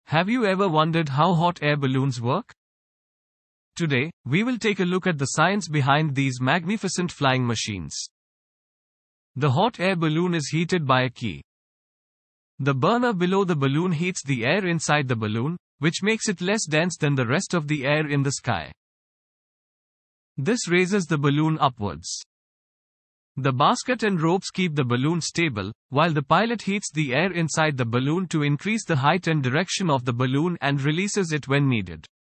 Have you ever wondered how hot air balloons work? Today, we will take a look at the science behind these magnificent flying machines. The hot air balloon is heated by a key. The burner below the balloon heats the air inside the balloon, which makes it less dense than the rest of the air in the sky. This raises the balloon upwards. The basket and ropes keep the balloon stable, while the pilot heats the air inside the balloon to increase the height and direction of the balloon and releases it when needed.